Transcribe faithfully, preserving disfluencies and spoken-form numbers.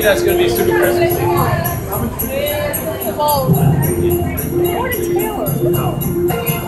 that's going to be super Christmas. Well, more to Taylor.